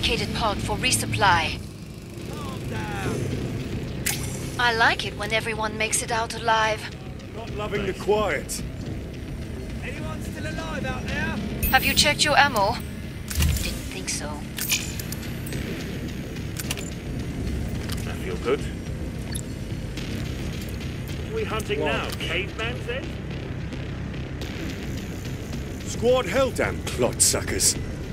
vacated pod for resupply. Calm down. I like it when everyone makes it out alive. Not loving the quiet. Anyone still alive out there? Have you checked your ammo? Didn't think so. I feel good. What are we hunting now? Caveman then? Squad hell, damn plot suckers.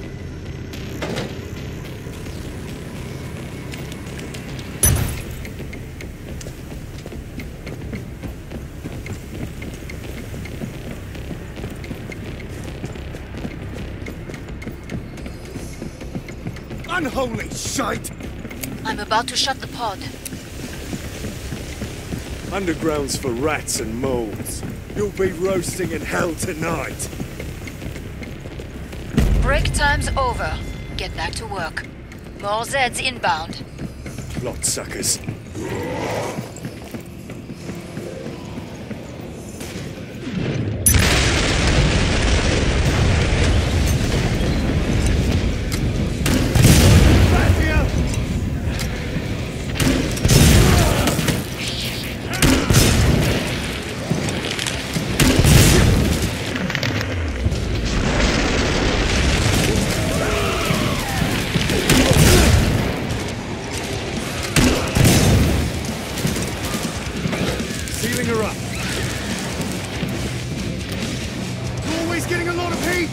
Unholy shite! I'm about to shut the pod. Underground's for rats and moles. You'll be roasting in hell tonight. Break time's over. Get back to work. More Zeds inbound. Plot suckers. Sealing her up. You're always getting a lot of heat!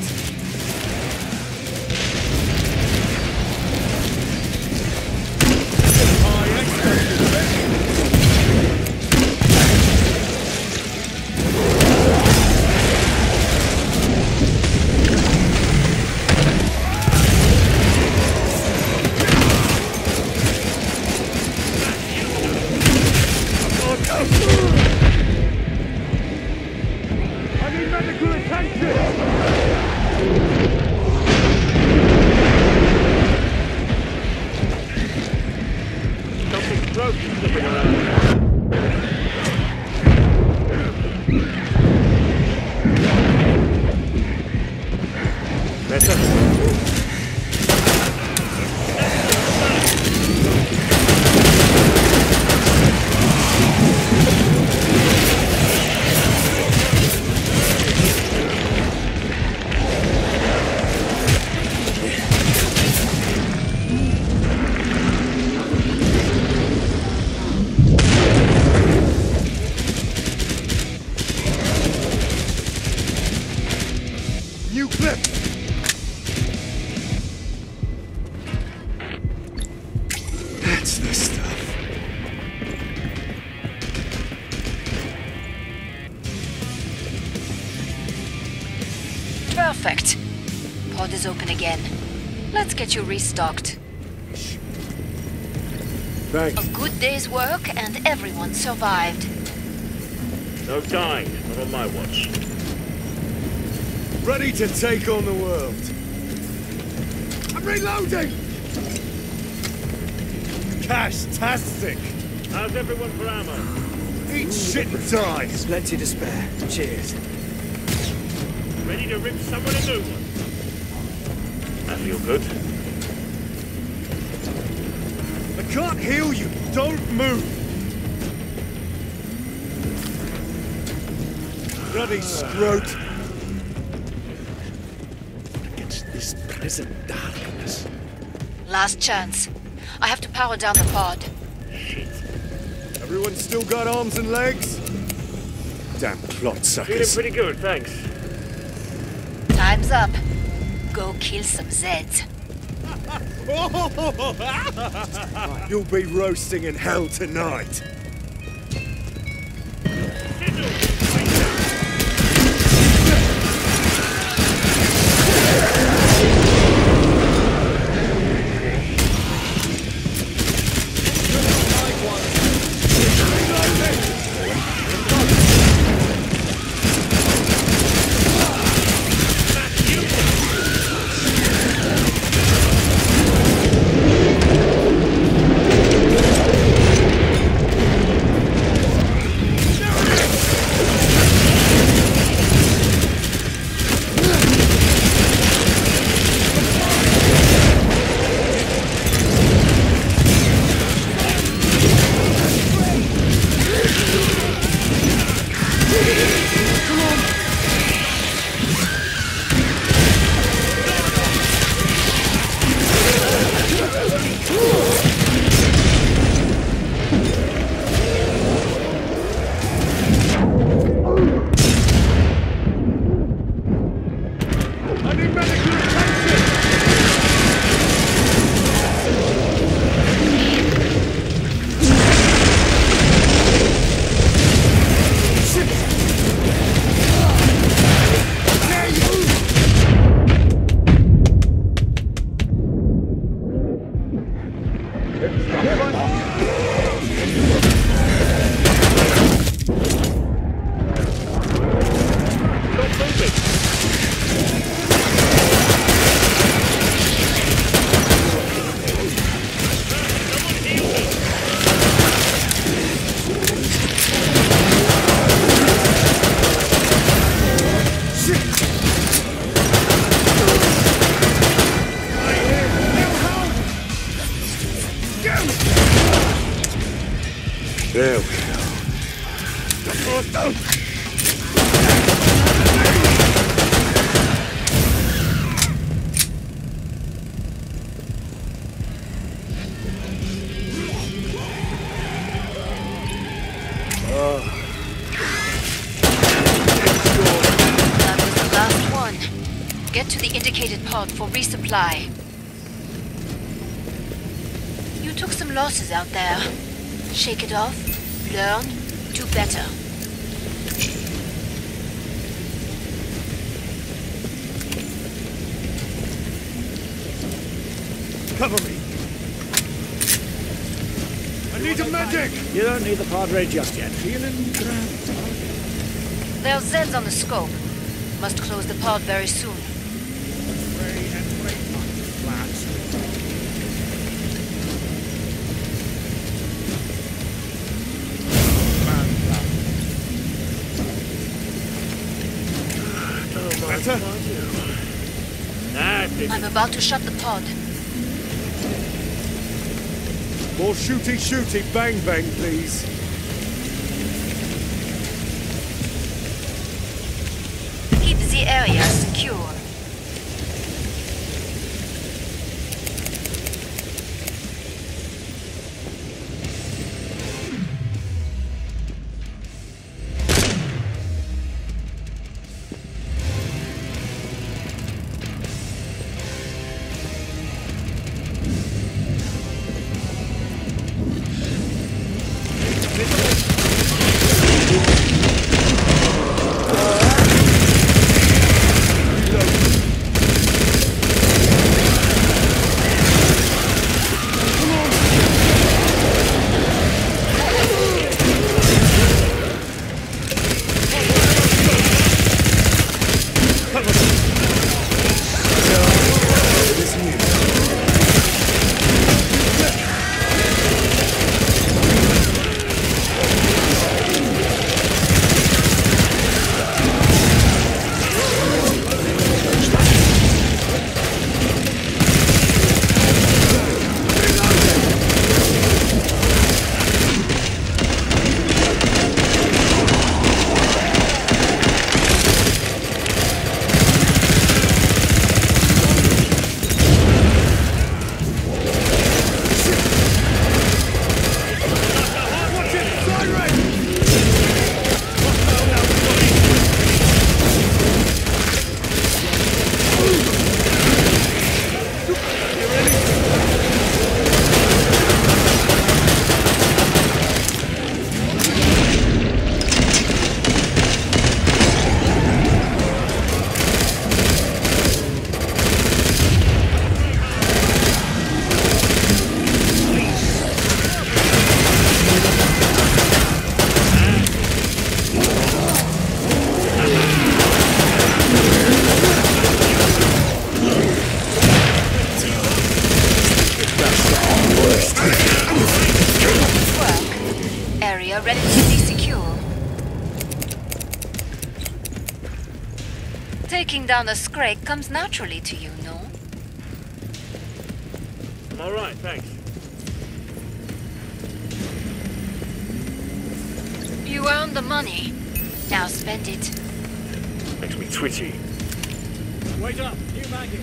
I need medical attention! Something broken slipping around. Better? New clip! That's the stuff. Perfect. Pod is open again. Let's get you restocked. Thanks. A good day's work and everyone survived. No dying, not on my watch. Ready to take on the world. I'm reloading! Cash-tastic! How's everyone for ammo? Eat shit and die! There's plenty to spare. Cheers. Ready to rip someone a new one? I feel good. I can't heal you! Don't move! Bloody scrote! This present darkness. Last chance. I have to power down the pod. Shit. Everyone still got arms and legs? Damn plot Feeling suckers. pretty good, thanks. Time's up. Go kill some Zeds. You'll be roasting in hell tonight. Get to the indicated pod for resupply. You took some losses out there. Shake it off, learn, do better. Cover me! I need a medic! You don't need the Padre just yet. Feeling grand. There are Zeds on the scope. Must close the pod very soon. Better? I'm about to shut the pod. More shooty bang bang, please. Keep the area secure. Relatively secure. Taking down a Scrake comes naturally to you, no? I'm all right, thanks. You earned the money. Now spend it. Makes me twitchy. Wait up, new maggot.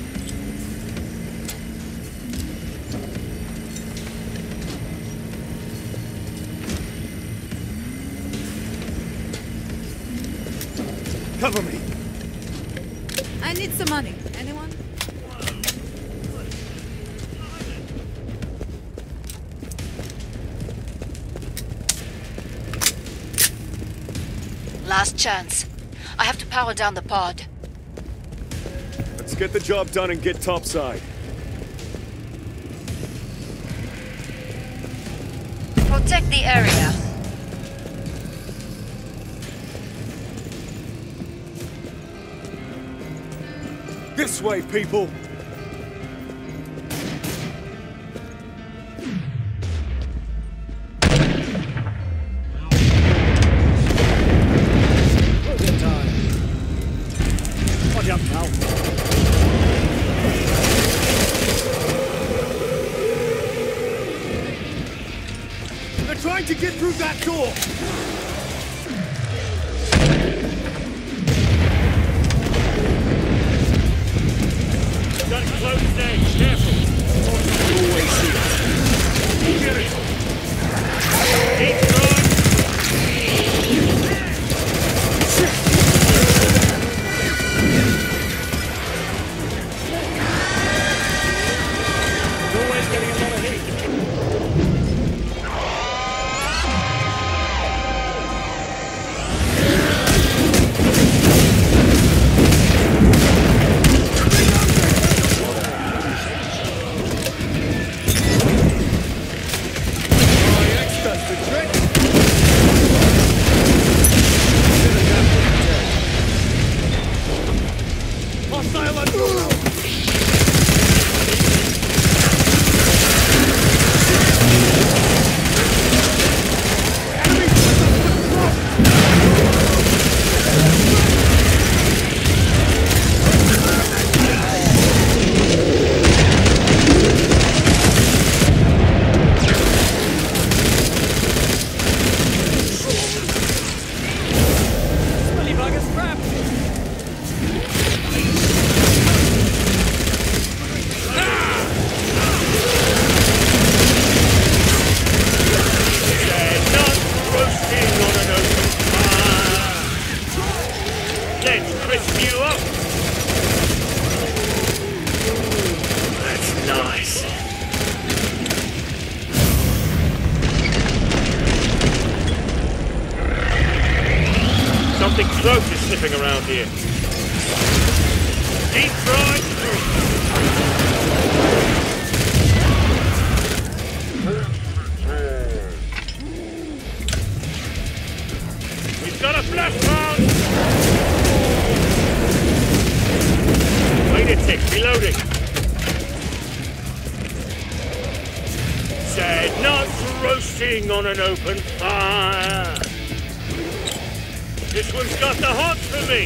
Cover me! I need some money. Anyone? Last chance. I have to power down the pod. Let's get the job done and get topside. Protect the area. This way, people! Good time. Watch out, pal. They're trying to get through that door! Got it close there, careful. Always see it. Get it! Keep going. Close is sniffing around here. Deep fried. We've got a flash round. Wait a tick, reloading. Said not roasting on an open fire. This one's got the hots for me!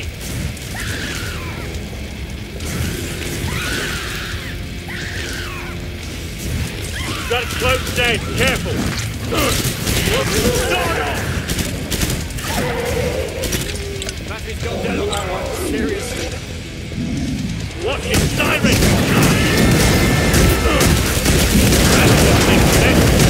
Got it close dead, careful! Battery's gone dead on that one, seriously. Watch it, siren! That's what makes sense.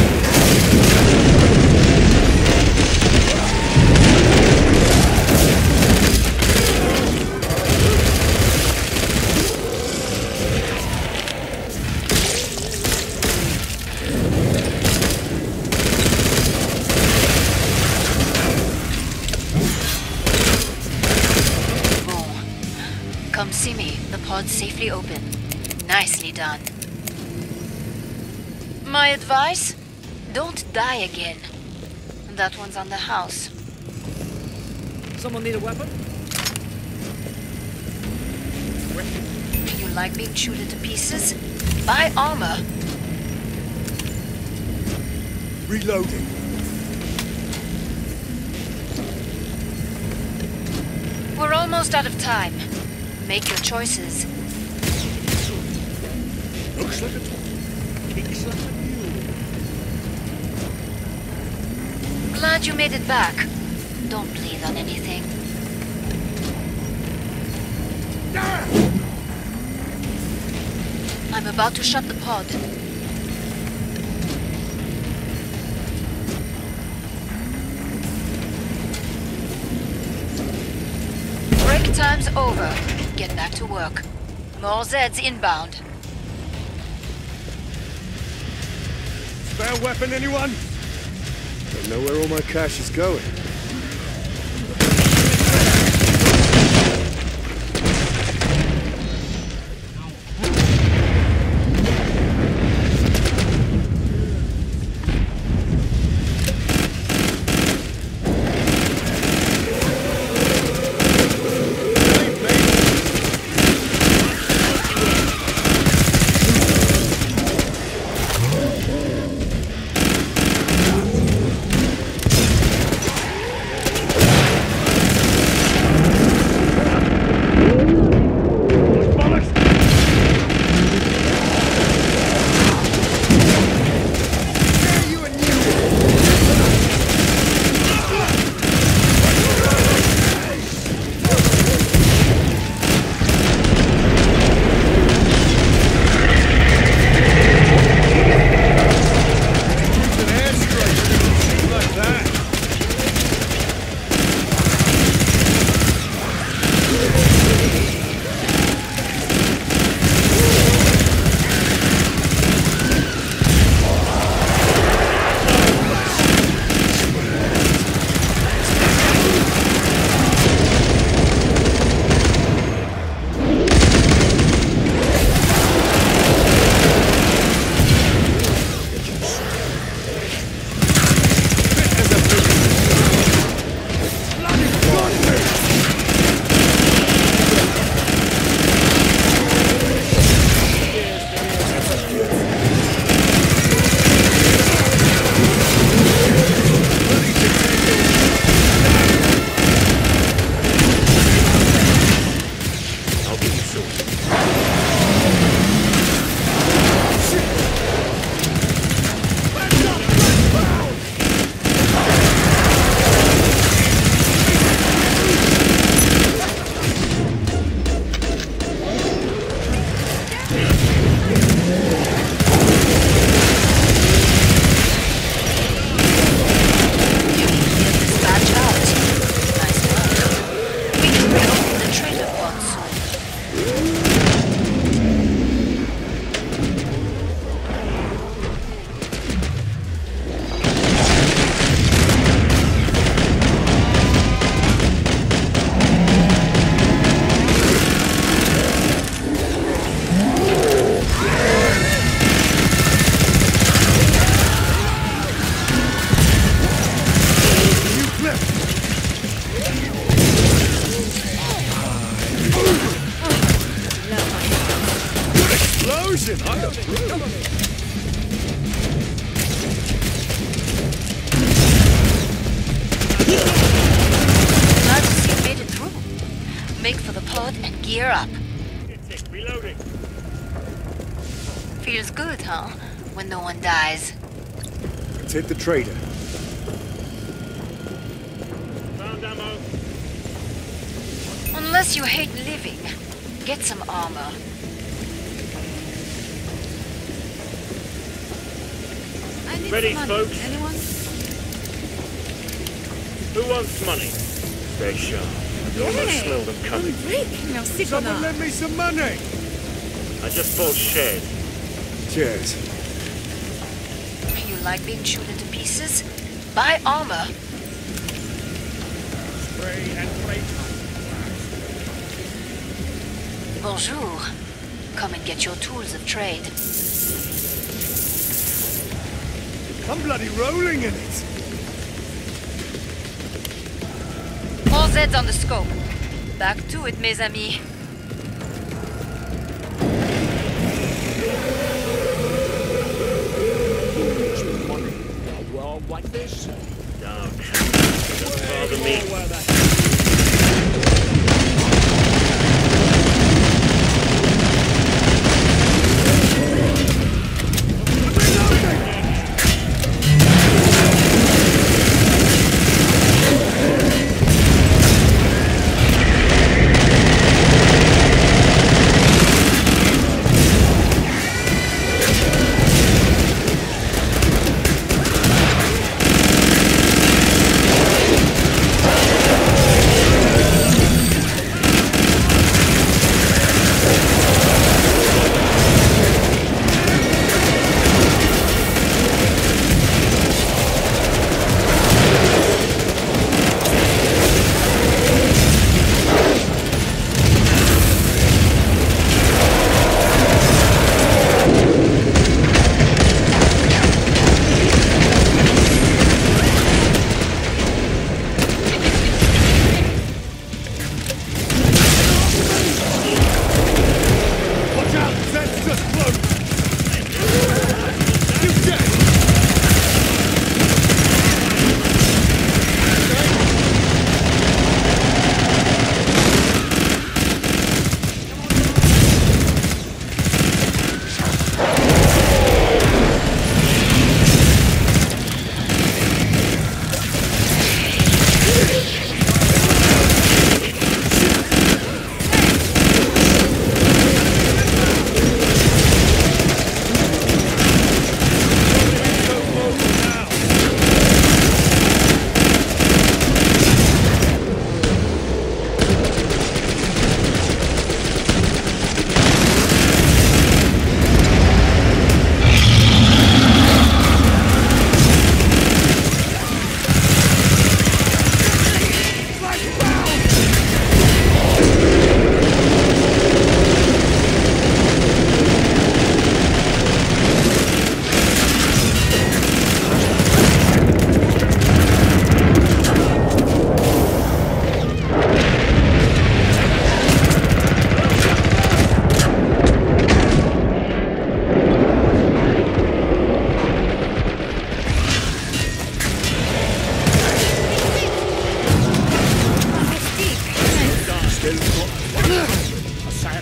Come see me. The pod's safely open. Nicely done. My advice? Don't die again. That one's on the house. Someone need a weapon? You like being chewed into pieces? Buy armor. Reloading. We're almost out of time. Make your choices. Looks like a top. Kicks like a mule. Glad you made it back. Don't bleed on anything. I'm about to shut the pod. Break time's over. Get back to work. More Zeds inbound. Spare weapon, anyone? Don't know where all my cash is going. Dispatch out. Nice work. We can reopen the trader pod soon. Explosion! I approve. Glad to see you made it through. Make for the pod and gear up. Tick, reloading. Feels good, huh? When no one dies. Let's hit the trader. Found ammo. Unless you hate living, get some armor. I need Ready, some money. folks? Anyone? Who wants money? Stay sharp. I can almost smell them coming. Merci, Someone connard. lend me some money! I just bought shed. Cheers. You like being chewed into pieces? Buy armor. Spray and pray. Bonjour. Come and get your tools of trade. I'm bloody rolling in it! All Z's on the scope. Back to it, mes amis. A world like this? Don't. Don't bother me. Where that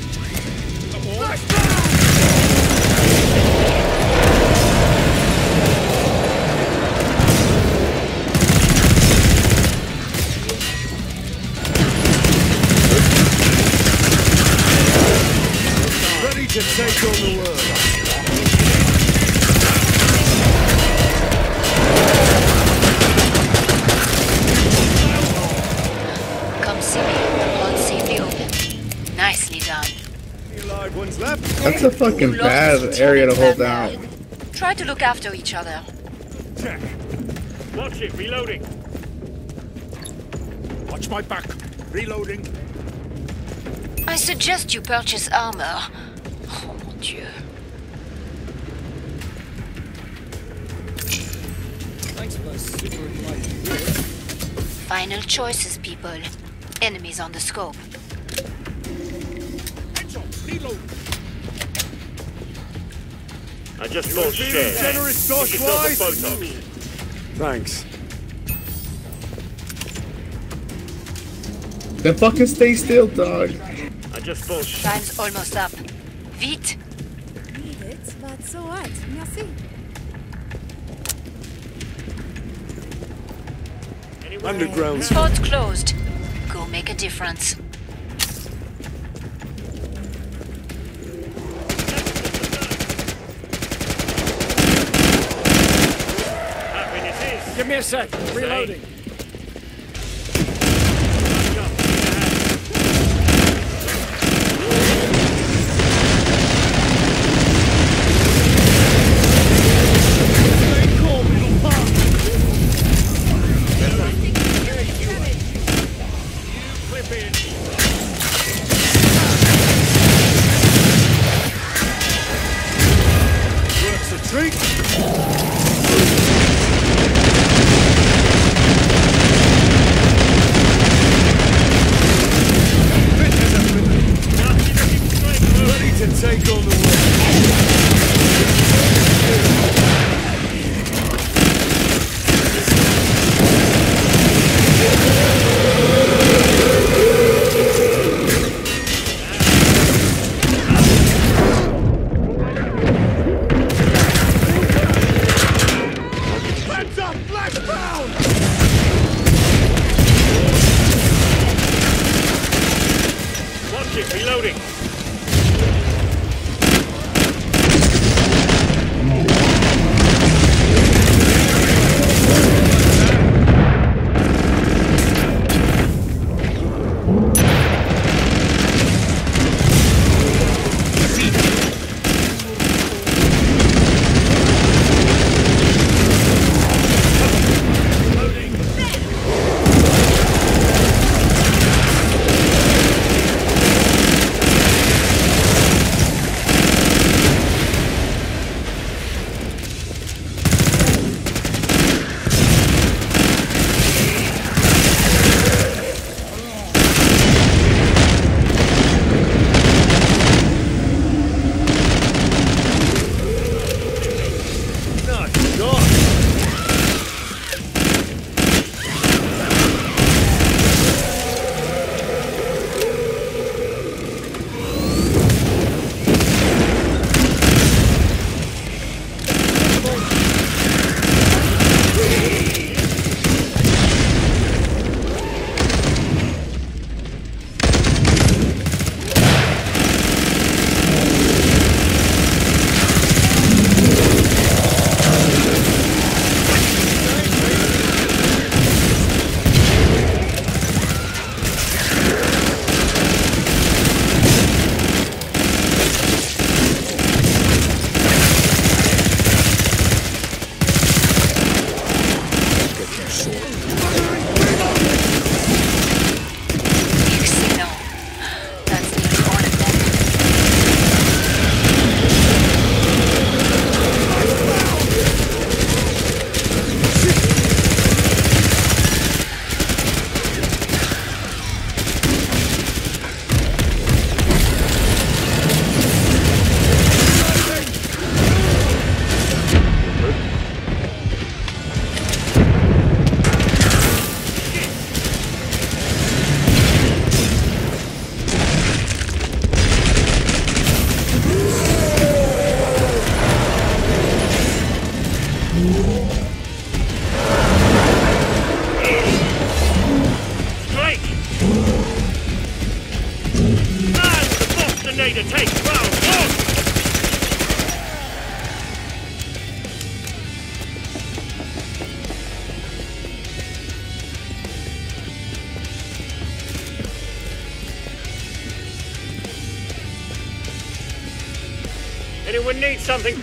that. Come on. Ready to take on the world. Come see me. Hold safely open. Nicely done. Any live ones left? That's a fucking You lost bad Lieutenant area to hold Van down. Dalen. Try to look after each other. Check. Watch it, reloading. Watch my back. Reloading. I suggest you purchase armor. Oh mon Dieu. Thanks for those super enlightening words. Final choices, people. Enemies on the scope. Headshot. Reload. I just lost share. Generous Get yourself a Bosch-wise? Botox. Thanks. Then fucking stay still, dog. I just lost share. Time's almost up. Vite! Need it, but so what? Merci. Underground. Port's closed. Go make a difference. Happiness is. Give me a sec. Reloading. Works a treat. Ready to take on the world. Heads up, blackbound! Watch it, reloading. Take round one! Anyone need something?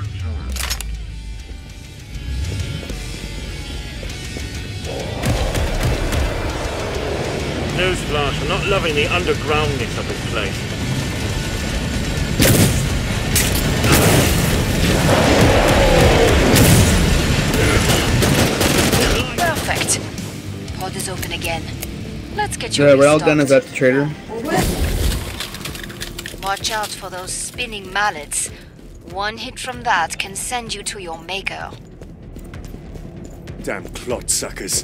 Newsflash, I'm not loving the undergroundness of this place. Perfect. Pod is open again. Let's get you The railgun is at the trader. Watch out for those spinning mallets. One hit from that can send you to your maker. Damn clod suckers.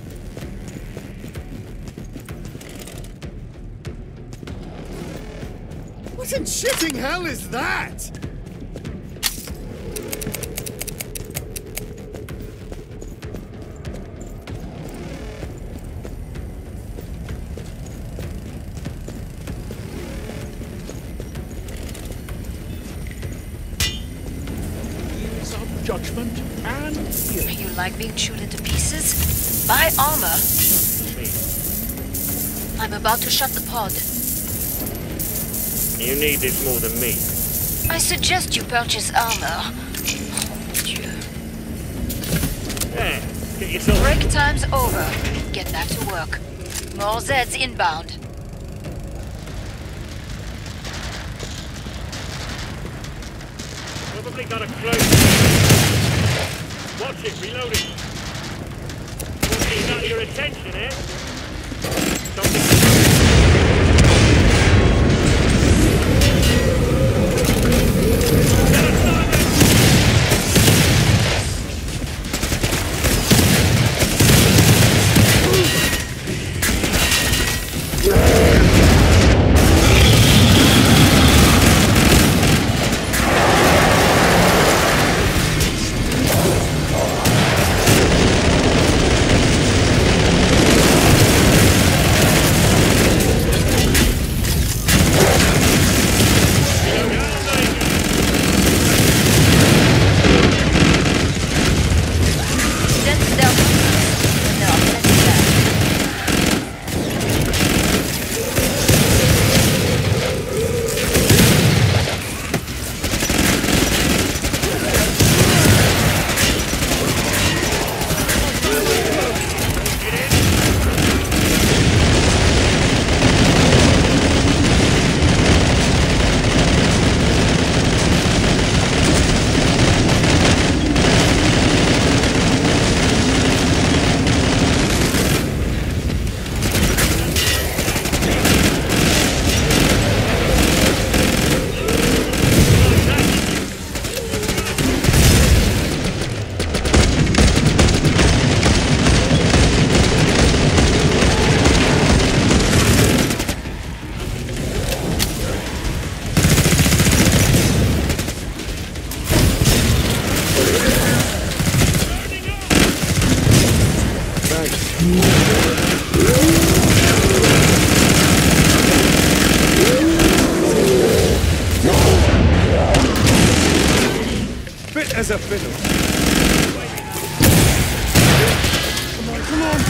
What in shitting hell is that? Judgment and fear. You like being chewed into pieces? Buy armor. I'm about to shut the pod. You need this more than me. I suggest you purchase armor. Dieu. There, get yourself... Break time's over. Get back to work. More Zeds inbound. Probably got a close... Watch it, reloading. Got your attention, eh? Fit as a fiddle. Come on, come on.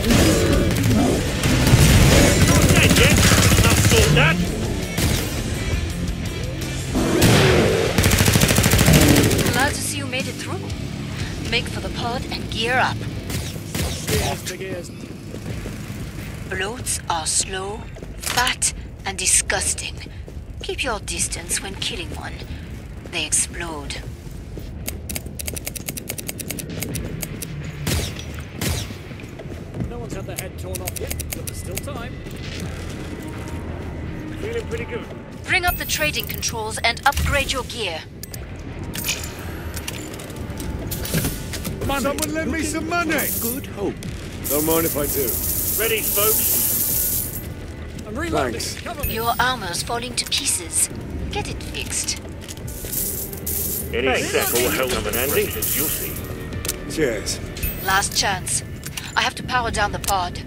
Not dead yet. I'll sort that. Glad to see you made it through. Make for the pod and gear up. Big ears. Bloats are slow, fat, and disgusting. Keep your distance when killing one. They explode. No one's had their head torn off yet, but there's still time. Feeling pretty good. Bring up the trading controls and upgrade your gear. Money. Someone lend me some money! Good hope. Don't mind if I do. Ready, folks? I'm reloading. Thanks. Cover me. Your armor's falling to pieces. Get it fixed. Any sec will help come in handy. You'll see. Cheers. Last chance. I have to power down the pod.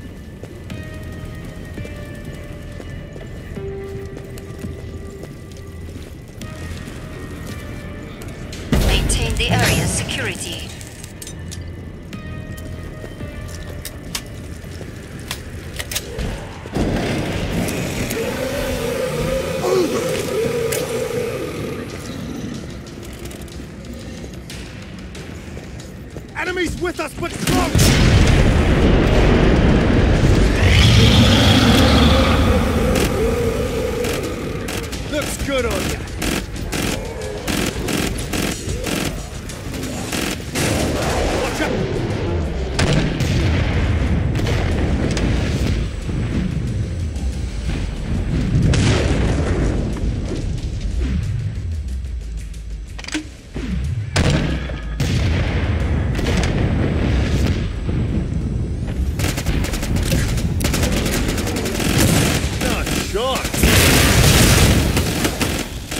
Maintain the area's security. Enemies with us, but close! Looks good on you. Watch out! Nice shot!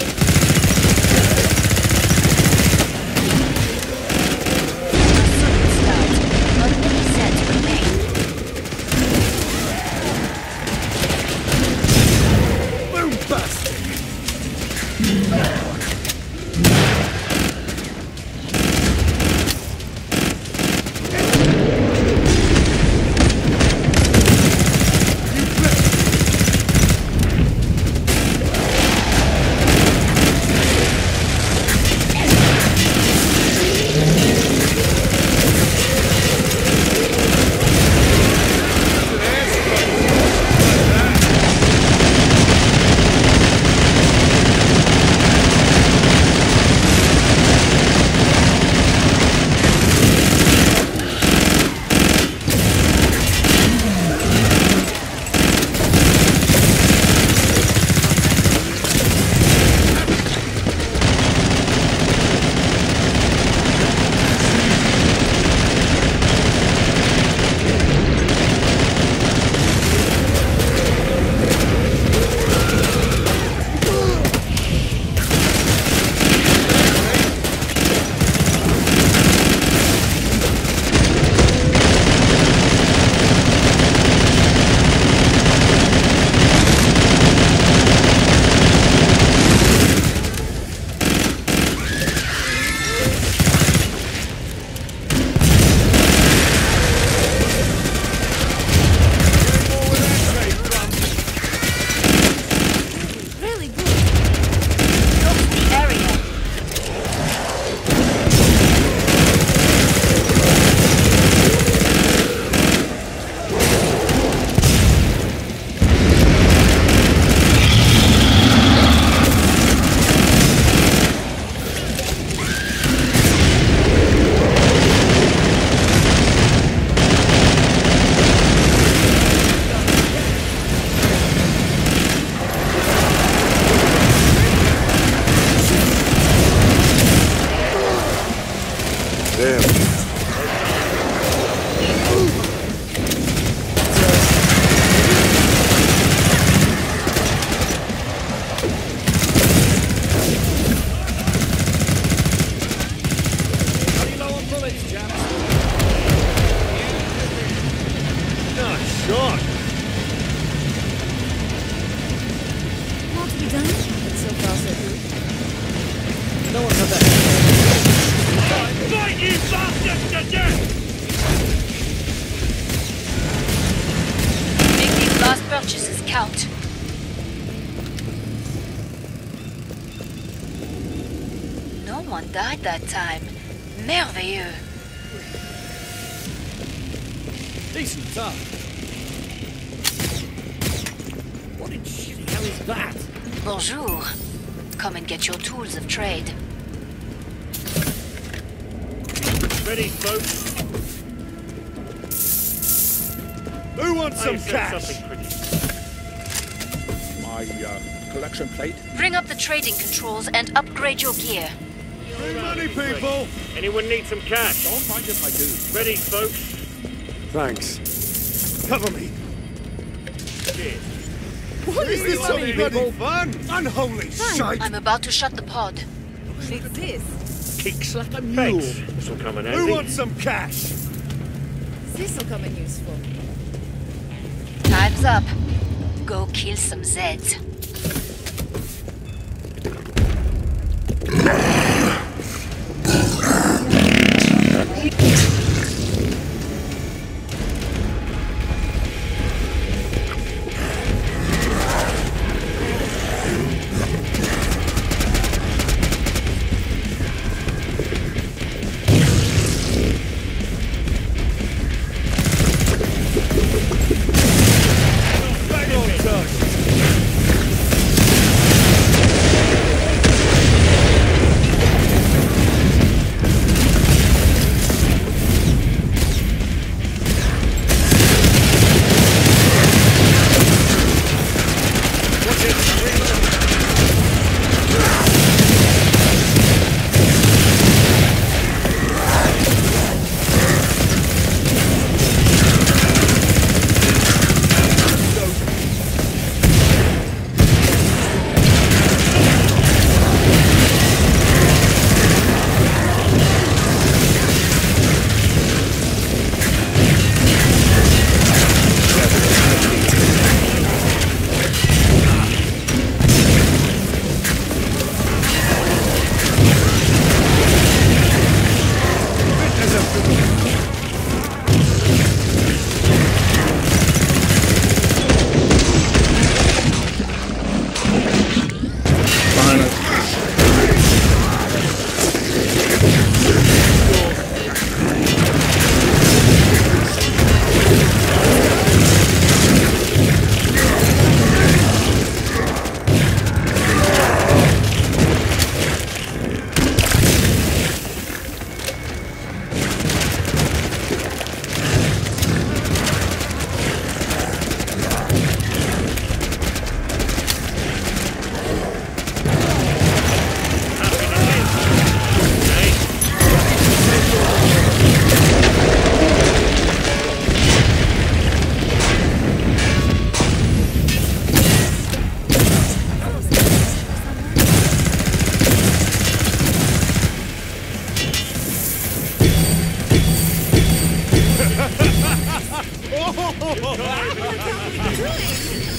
count. No one died that time. Merveilleux. Decent time. What in shitty hell is that? Bonjour. Come and get your tools of trade. Ready, folks? Who wants some I said cash? something pretty. My collection plate. Bring up the trading controls and upgrade your gear. Free money, people! Anyone need some cash? Don't mind if I do. Ready, folks? Thanks. Cover me. Cheers. What is this money, bloody people? fun? Unholy shite! I'm about to shut the pod. Fix this. Kicks like a mule. Thanks. This will come in Who handy. wants some cash? This'll come in useful. Time's up. Go kill some Zeds. Bang on touch! Behind us. What are we doing?